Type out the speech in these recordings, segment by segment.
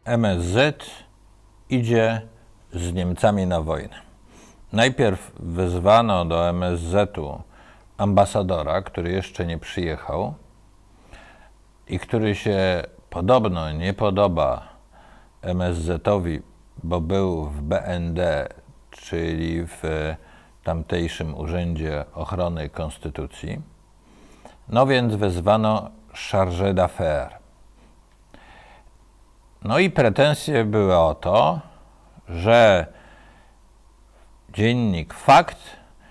MSZ idzie z Niemcami na wojnę. Najpierw wezwano do MSZ-u ambasadora, który jeszcze nie przyjechał i który się podobno nie podoba MSZ-owi, bo był w BND, czyli w tamtejszym Urzędzie Ochrony Konstytucji. No więc wezwano chargé d'affaires. No i pretensje były o to, że dziennik Fakt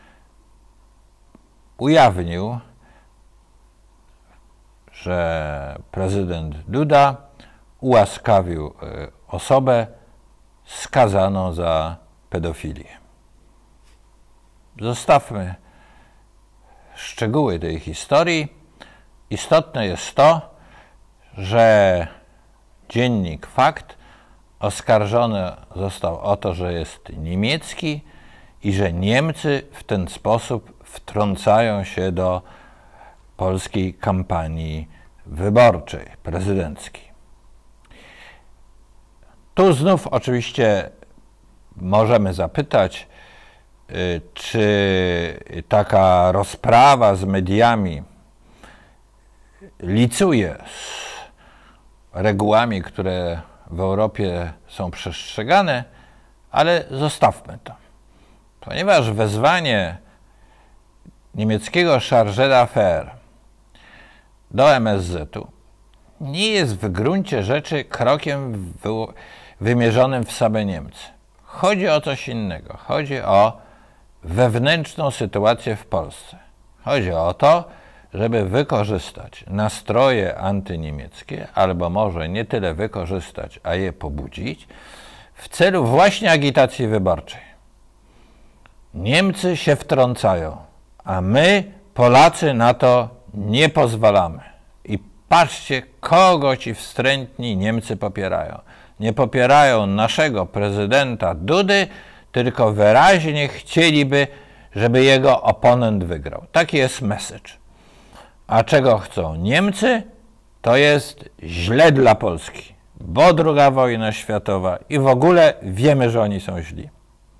ujawnił, że prezydent Duda ułaskawił osobę skazaną za pedofilię. Zostawmy szczegóły tej historii. Istotne jest to, że dziennik Fakt oskarżony został o to, że jest niemiecki i że Niemcy w ten sposób wtrącają się do polskiej kampanii wyborczej, prezydenckiej. Tu znów oczywiście możemy zapytać, czy taka rozprawa z mediami licuje z regułami, które w Europie są przestrzegane, ale zostawmy to. Ponieważ wezwanie niemieckiego chargé d'affaires do MSZ-u nie jest w gruncie rzeczy krokiem wymierzonym w same Niemcy. Chodzi o coś innego. Chodzi o wewnętrzną sytuację w Polsce. Chodzi o to, żeby wykorzystać nastroje antyniemieckie, albo może nie tyle wykorzystać, a je pobudzić, w celu właśnie agitacji wyborczej. Niemcy się wtrącają, a my, Polacy, na to nie pozwalamy. I patrzcie, kogo ci wstrętni Niemcy popierają. Nie popierają naszego prezydenta Dudy, tylko wyraźnie chcieliby, żeby jego oponent wygrał. Taki jest message. A czego chcą Niemcy? To jest źle dla Polski, bo II wojna światowa i w ogóle wiemy, że oni są źli.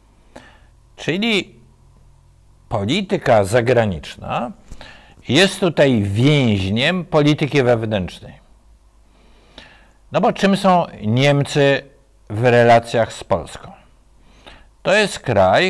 Czyli polityka zagraniczna jest tutaj więźniem polityki wewnętrznej. No bo czym są Niemcy w relacjach z Polską? To jest kraj,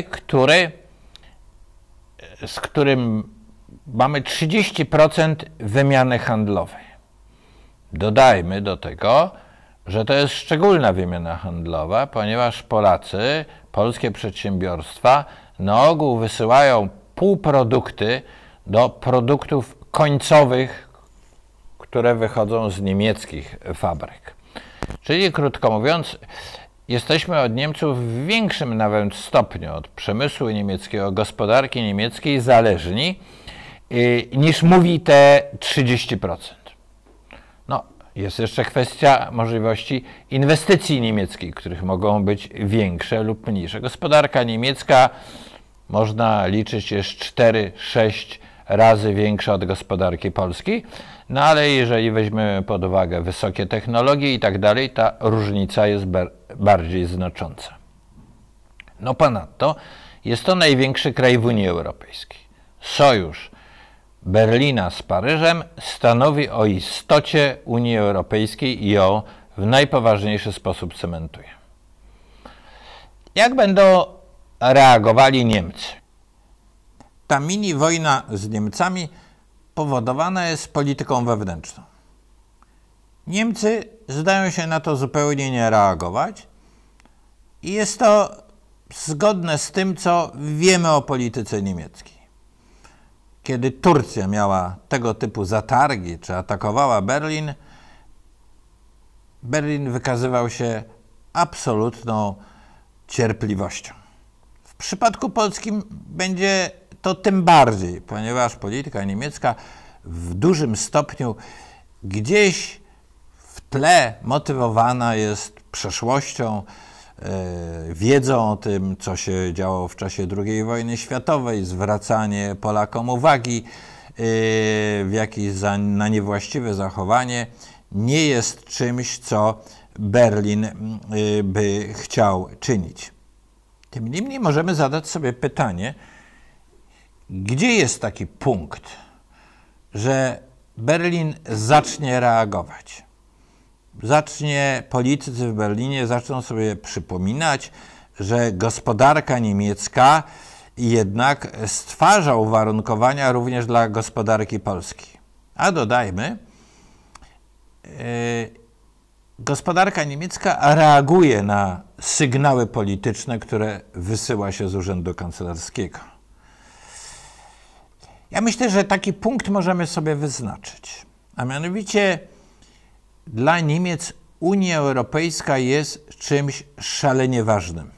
z którym mamy 30% wymiany handlowej. Dodajmy do tego, że to jest szczególna wymiana handlowa, ponieważ Polacy, polskie przedsiębiorstwa na ogół wysyłają półprodukty do produktów końcowych, które wychodzą z niemieckich fabryk. Czyli krótko mówiąc, jesteśmy od Niemców w większym nawet stopniu od przemysłu niemieckiego, gospodarki niemieckiej zależni niż mówi te 30%. No, jest jeszcze kwestia możliwości inwestycji niemieckich, których mogą być większe lub mniejsze. Gospodarka niemiecka można liczyć jest 4-6 razy większa od gospodarki polskiej, no ale jeżeli weźmiemy pod uwagę wysokie technologie i tak dalej, ta różnica jest bardziej znacząca. No ponadto jest to największy kraj w Unii Europejskiej. Sojusz Berlina z Paryżem stanowi o istocie Unii Europejskiej i ją w najpoważniejszy sposób cementuje. Jak będą reagowali Niemcy? Ta mini wojna z Niemcami powodowana jest polityką wewnętrzną. Niemcy zdają się na to zupełnie nie reagować i jest to zgodne z tym, co wiemy o polityce niemieckiej. Kiedy Turcja miała tego typu zatargi, czy atakowała Berlin, Berlin wykazywał się absolutną cierpliwością. W przypadku polskim będzie to tym bardziej, ponieważ polityka niemiecka w dużym stopniu gdzieś w tle motywowana jest przeszłością, wiedzą o tym, co się działo w czasie II wojny światowej, zwracanie Polakom uwagi na niewłaściwe zachowanie nie jest czymś, co Berlin by chciał czynić. Tym niemniej możemy zadać sobie pytanie, gdzie jest taki punkt, że Berlin zacznie reagować. Politycy w Berlinie zaczną sobie przypominać, że gospodarka niemiecka jednak stwarza uwarunkowania również dla gospodarki polskiej. A dodajmy, gospodarka niemiecka reaguje na sygnały polityczne, które wysyła się z urzędu kanclerskiego. Ja myślę, że taki punkt możemy sobie wyznaczyć, a mianowicie dla Niemiec Unia Europejska jest czymś szalenie ważnym.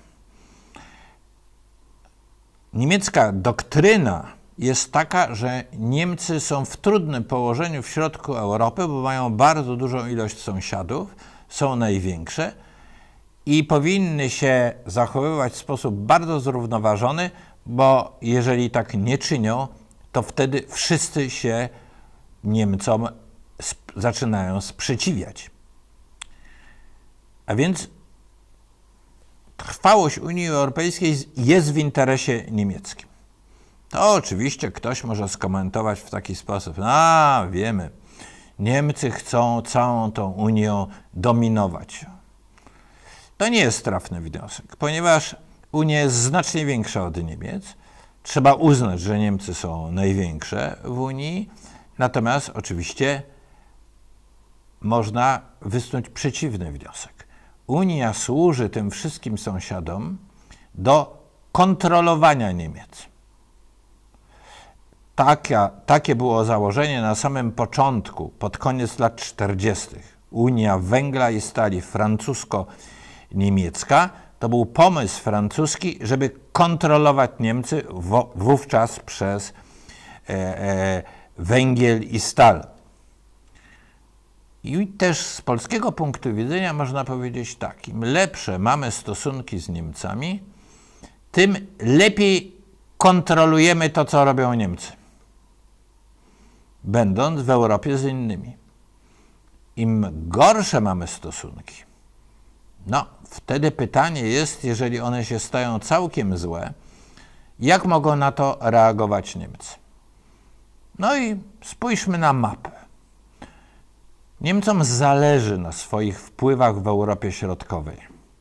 Niemiecka doktryna jest taka, że Niemcy są w trudnym położeniu w środku Europy, bo mają bardzo dużą ilość sąsiadów, są największe i powinny się zachowywać w sposób bardzo zrównoważony, bo jeżeli tak nie czynią, to wtedy wszyscy się Niemcom zaczynają sprzeciwiać. A więc trwałość Unii Europejskiej jest w interesie niemieckim. To oczywiście ktoś może skomentować w taki sposób. Wiemy, Niemcy chcą całą tą Unią dominować. To nie jest trafny wniosek, ponieważ Unia jest znacznie większa od Niemiec. Trzeba uznać, że Niemcy są największe w Unii, natomiast oczywiście można wysnuć przeciwny wniosek. Unia służy tym wszystkim sąsiadom do kontrolowania Niemiec. Takie było założenie na samym początku, pod koniec lat 40. Unia Węgla i Stali francusko-niemiecka to był pomysł francuski, żeby kontrolować Niemcy wówczas przez węgiel i stal. I też z polskiego punktu widzenia można powiedzieć tak, im lepsze mamy stosunki z Niemcami, tym lepiej kontrolujemy to, co robią Niemcy, będąc w Europie z innymi. Im gorsze mamy stosunki, wtedy pytanie jest, jeżeli one się stają całkiem złe, jak mogą na to reagować Niemcy? No i spójrzmy na mapę. Niemcom zależy na swoich wpływach w Europie Środkowej.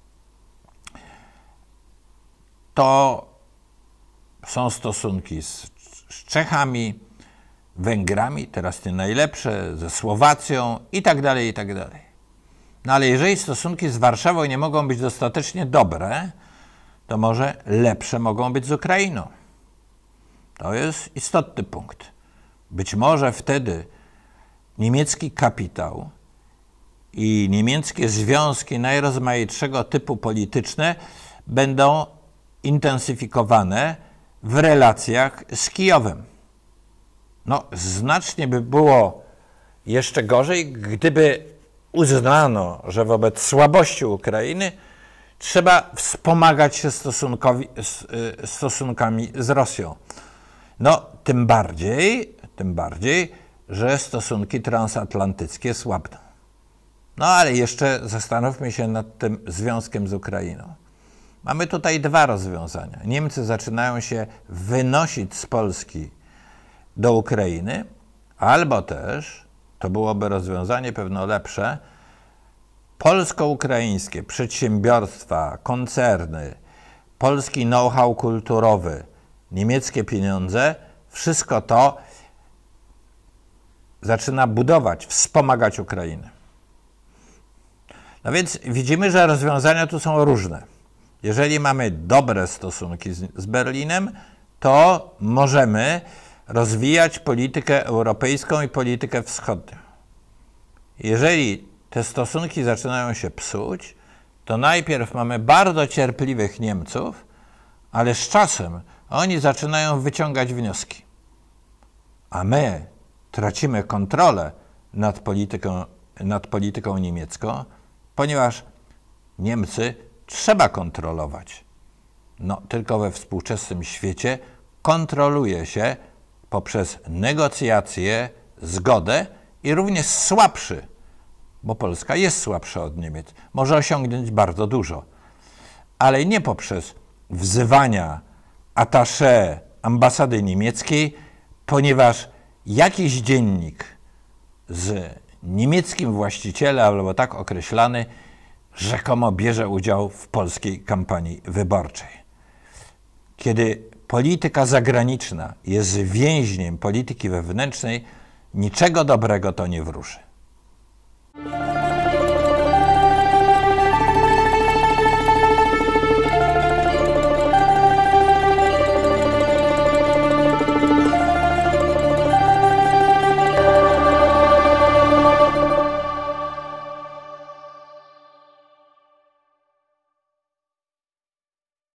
To są stosunki z Czechami, Węgrami, teraz nie najlepsze, ze Słowacją i tak dalej, i tak dalej. No ale jeżeli stosunki z Warszawą nie mogą być dostatecznie dobre, to może lepsze mogą być z Ukrainą. To jest istotny punkt. Być może wtedy niemiecki kapitał i niemieckie związki najrozmaitszego typu polityczne będą intensyfikowane w relacjach z Kijowem. Znacznie by było jeszcze gorzej, gdyby uznano, że wobec słabości Ukrainy trzeba wspomagać się stosunkami z Rosją. Tym bardziej, że stosunki transatlantyckie słabną. Ale jeszcze zastanówmy się nad tym związkiem z Ukrainą. Mamy tutaj dwa rozwiązania. Niemcy zaczynają się wynosić z Polski do Ukrainy, albo też, to byłoby rozwiązanie pewno lepsze, polsko-ukraińskie przedsiębiorstwa, koncerny, polski know-how kulturowy, niemieckie pieniądze, wszystko to zaczyna budować, wspomagać Ukrainę. Więc widzimy, że rozwiązania tu są różne. Jeżeli mamy dobre stosunki z Berlinem, to możemy rozwijać politykę europejską i politykę wschodnią. Jeżeli te stosunki zaczynają się psuć, to najpierw mamy bardzo cierpliwych Niemców, ale z czasem oni zaczynają wyciągać wnioski. A my tracimy kontrolę nad polityką niemiecką, ponieważ Niemcy trzeba kontrolować. Tylko we współczesnym świecie kontroluje się poprzez negocjacje, zgodę i również słabszy bo Polska jest słabsza od Niemiec, może osiągnąć bardzo dużo, ale nie poprzez wzywania attaché ambasady niemieckiej, ponieważ jakiś dziennik z niemieckim właścicielem, albo tak określany, rzekomo bierze udział w polskiej kampanii wyborczej. Kiedy polityka zagraniczna jest więźniem polityki wewnętrznej, niczego dobrego to nie wróży.